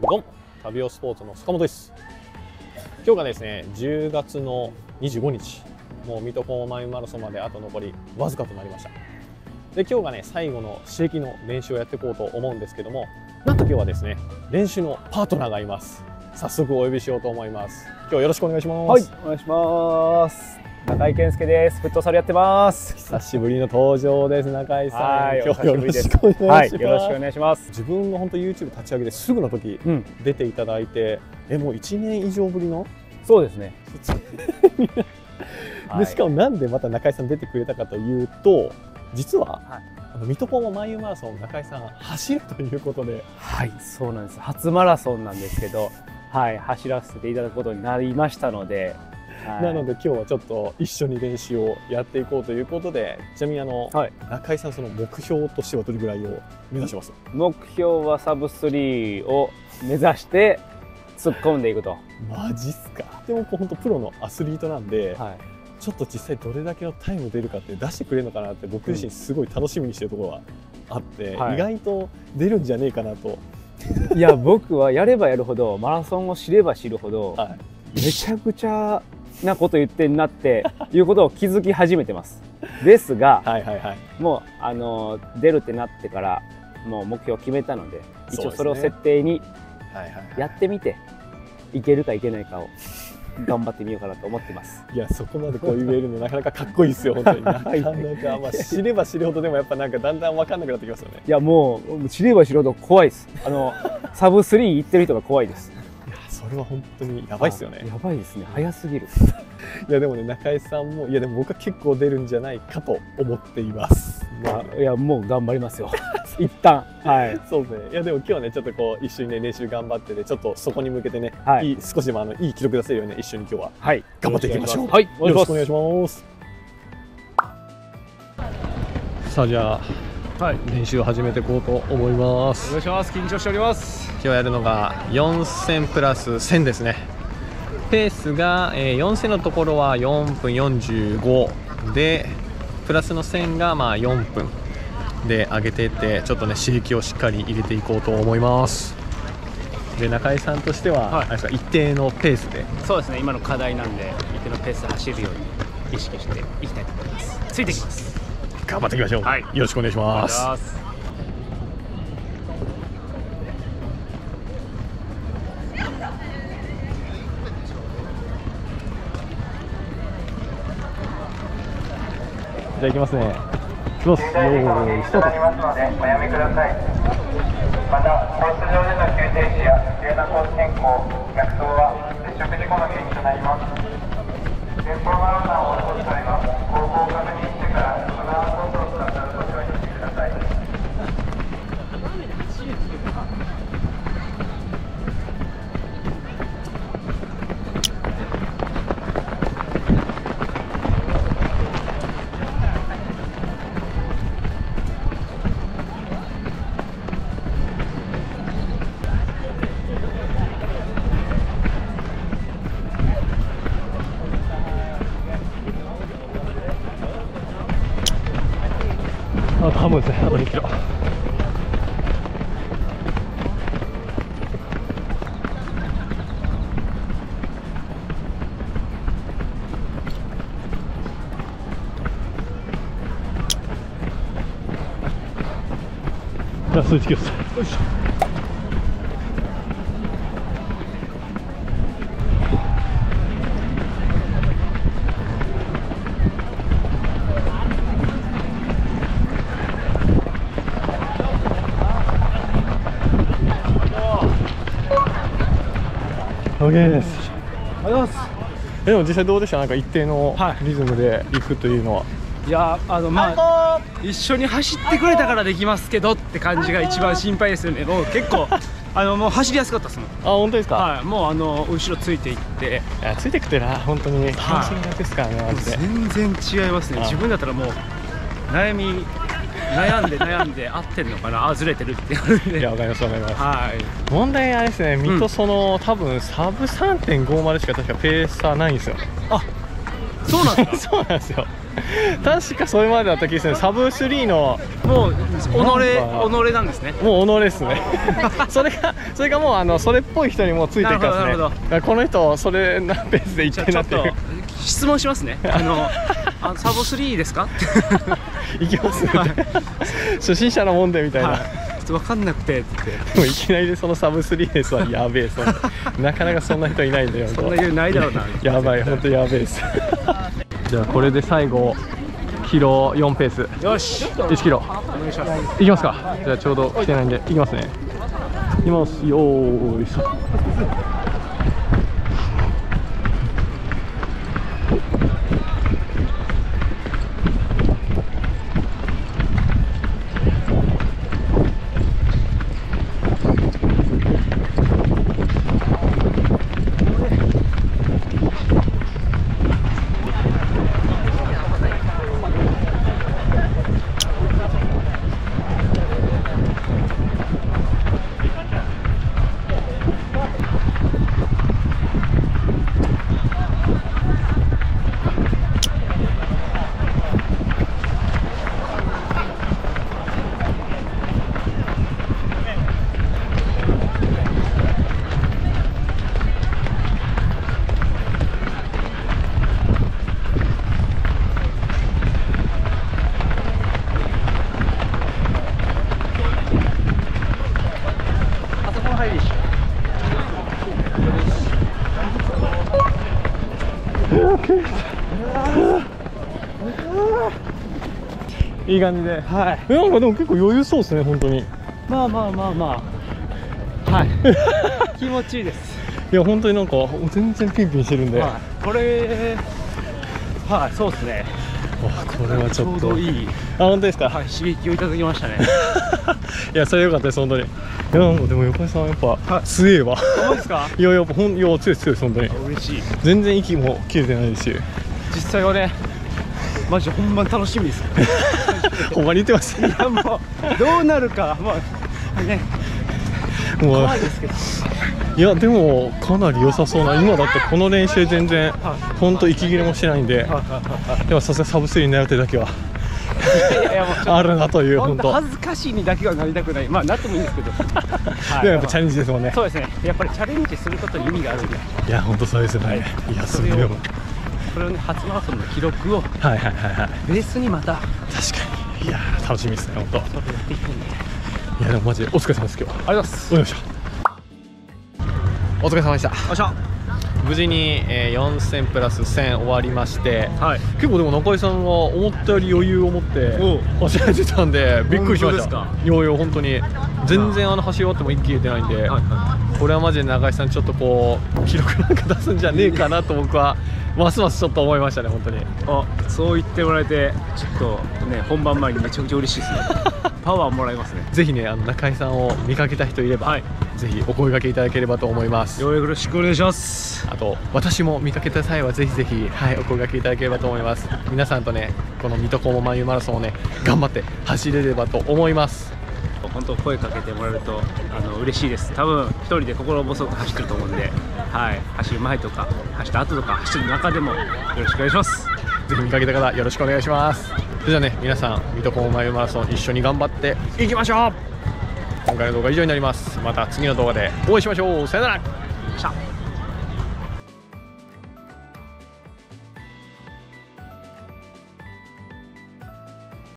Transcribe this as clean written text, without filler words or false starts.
どうも、旅オスポーツの坂本です。今日がですね、10月の25日、もう水戸黄門マラソンまであと残りわずかとなりました。で、今日がね、最後の刺激の練習をやっていこうと思うんですけども、なんと今日はですね、練習のパートナーがいます。早速お呼びしようと思います。今日はよろしくお願いします。 はい、お願いします。中井健介です。フットサルやってます。 久しぶりの登場です、中井さん。 はい、 今日よろしくお願いします。 はい、よろしくお願いします。 自分の本当 YouTube 立ち上げてすぐの時、出ていただいて、もう1年以上ぶりの。 そうですね。 で、しかもなんでまた中井さん出てくれたかというと、実は、水戸黄門マラソン中井さん走るということで。 はい、そうなんです。初マラソンなんですけど、はい、走らせていただくことになりましたので。 なので今日はちょっと一緒に練習をやっていこうということで、ちなみに中井さん、その目標としてはどれぐらいを目指します？ 目標はサブ3を目指して突っ込んでいくと。 マジっすか。でも本当プロのアスリートなんで、ちょっと実際どれだけのタイム出るかって出してくれるのかなって僕自身すごい楽しみにしてるところがあって、意外と出るんじゃねえかなと。 いや、僕はやればやるほど、マラソンを知れば知るほど、めちゃくちゃなこと言ってんなっていうことを気づき始めてます。ですが、もう出るってなってからもう目標を決めたので、一応それを設定にやってみて、いけるかいけないかを頑張ってみようかなと思ってます。 いや、そこまでこう言えるのなかなかかっこいいですよ、本当に。なかなか、まあ、知れば知るほどでもやっぱなんかだんだん分かんなくなってきますよね。 いや、もう知れば知るほど怖いです。サブ3行ってる人が怖いです。 それは本当にやばいですよね。 やばいですね。早すぎる。 いやでもね、中井さんも、いやでも僕は結構出るんじゃないかと思っています。 いや、もう頑張りますよ。一旦。はい。 そうですね。いやでも今日はね、ちょっとこう一緒にね練習頑張ってね、ちょっとそこに向けてね、少しでもいい記録出せるようにね、一緒に今日は頑張っていきましょう。はい。よろしくお願いします。さあ、じゃあ練習を始めていこうと思います。 お願いします。緊張しております。 今日やるのが4000プラス1000ですね。ペースが4000のところは4分45で、プラスの1000がまあ4分で上げていって、ちょっとね刺激をしっかり入れていこうと思います。で、中井さんとしては、一定のペースで。 そうですね、今の課題なんで一定のペースで走るように意識していきたいと思います。ついてきます。 頑張っていきましょう。よろしくお願いします。じゃあ行きますね。行きます。スタート。おやめください。 また、コース上での急停止や急なコース変更、逆走は接触事故の原因となります。前方のランナーを落とす際は、後方を確認してからそのコースを使ったらご注意してください。 半分ですね、あと2キロ。ラスト1キロです。よいしょ。OK です。 ありがとうございます。 でも実際どうでした？なんか一定のリズムで行くというのは。 いや、まあ一緒に走ってくれたからできますけどって感じが一番心配ですよね。もう結構もう走りやすかったですもん。 本当ですか？ はい、もう後ろついていって、 ついてくってな、本当にね、関心がですからね、マジで。 全然違いますね。自分だったらもう悩んで合ってんのかな、ずれてるって言われて。 いや、わかりますわかります。 はい。 問題あれですね、水戸多分サブ 3.50 しか確かペース差ないんですよ。 あ、そうなんですか？ そうなんですよ。 確かそれまでだった気がする。サブ3のもう己なんですね。 もう己ですね。それがもうそれっぽい人にもうついてるからですね。この人それなペースで言ってるなっていう。 質問しますね。サブ3ですか？ 行きますって。初心者のもんでみたいな。 ちょっと分かんなくてって。 もういきなりでそのサブ3ですはやべえ。なかなかそんな人いないんだよ。 そんな余裕ないだろうな。 やばい、本当やべえです。じゃあこれで最後キロ4ペース。 よし。 1キロ。 お願いします。 いきますか。じゃあちょうど来てないんでいきますね。いきます。よーいしょ。いい感じで、はい。なんかでも結構余裕そうですね、本当に。 まあはい。気持ちいいです。 いや本当になんか全然ピンピンしてるんで、 これはい、そうですね。 これはちょっとちょうどいい。 本当ですか？ はい、刺激をいただきましたね。 いやそれ良かったです本当に。いやなんかでも横井さんやっぱ強えわ。 そうですか？ いや強い強いです本当に。 嬉しい。 全然息も切れてないですし。 実際はね、マジで本番楽しみです。 ほんまに言ってます。 いやもうどうなるかもうね、 もう怖いですけど。 いやでもかなり良さそうな。今だってこの練習全然本当息切れもしてないんで、でもさすがサブ3になるってだけはあるなという。本当恥ずかしいにだけはなりたくない。まあなってもいいんですけど。 でもやっぱチャレンジですもんね。 そうですね。やっぱりチャレンジすることに意味があるんで。 いや本当そうですよね。いやすごい。 これをね、初マラソンの記録をベースにまた。 確かに。いや楽しみですね本当。 それやっていくんで。 いやでもマジでお疲れ様です今日。 ありがとうございます。 お疲れ様でした。お疲れ様でした。 よっしゃ。 無事に4000プラス1000終わりまして、結構でも中井さんが思ったより余裕を持って走られてたんでびっくりしました。いやいや本当に全然走り終わっても息切れてないんで、これはマジで中井さんちょっとこう記録なんか出すんじゃねえかなと僕はますますちょっと思いましたね本当に。 そう言ってもらえてちょっとね、本番前にめちゃくちゃ嬉しいですね。パワーもらいますね。 ぜひね中井さんを見かけた人いれば、ぜひお声掛けいただければと思います。 よろしくお願いします。 あと私も見かけた際はぜひぜひ、お声掛けいただければと思います。皆さんとねこの水戸黄門マイマラソンをね頑張って走れればと思います。 本当声かけてもらえると嬉しいです。多分一人で心細く走ってると思うんで、走る前とか走った後とか走る中でもよろしくお願いします。 ぜひ見かけた方よろしくお願いします。それじゃあね皆さん水戸黄門マイマラソン一緒に頑張っていきましょう。今回の動画は以上になります。また次の動画でお会いしましょう。さよなら。